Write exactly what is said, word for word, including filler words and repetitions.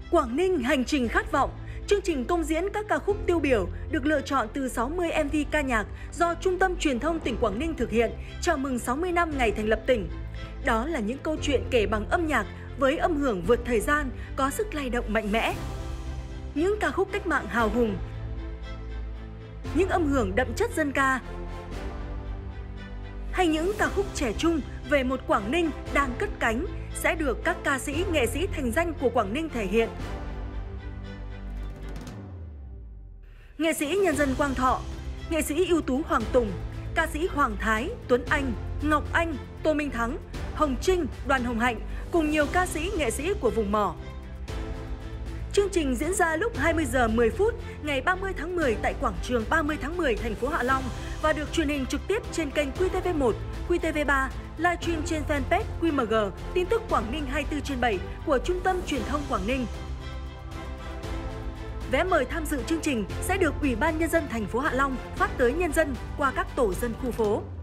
Quảng Ninh hành trình khát vọng. Chương trình công diễn các ca khúc tiêu biểu được lựa chọn từ sáu mươi em vê ca nhạc do Trung tâm Truyền thông tỉnh Quảng Ninh thực hiện chào mừng sáu mươi năm ngày thành lập tỉnh. Đó là những câu chuyện kể bằng âm nhạc với âm hưởng vượt thời gian, có sức lay động mạnh mẽ. Những ca khúc cách mạng hào hùng, những âm hưởng đậm chất dân ca, hay những ca khúc trẻ trung về một Quảng Ninh đang cất cánh sẽ được các ca sĩ, nghệ sĩ thành danh của Quảng Ninh thể hiện. Nghệ sĩ nhân dân Quang Thọ, nghệ sĩ ưu tú Hoàng Tùng, ca sĩ Hoàng Thái, Tuấn Anh, Ngọc Anh, Tô Minh Thắng, Hồng Trinh, Đoàn Hồng Hạnh cùng nhiều ca sĩ, nghệ sĩ của vùng mỏ. Chương trình diễn ra lúc hai mươi giờ mười phút ngày ba mươi tháng mười tại quảng trường ba mươi tháng mười, thành phố Hạ Long và được truyền hình trực tiếp trên kênh Q T V một, Q T V ba, livestream trên fanpage Q M G, tin tức Quảng Ninh hai mươi tư trên bảy của Trung tâm Truyền thông Quảng Ninh. Vé mời tham dự chương trình sẽ được Ủy ban Nhân dân thành phố Hạ Long phát tới nhân dân qua các tổ dân khu phố.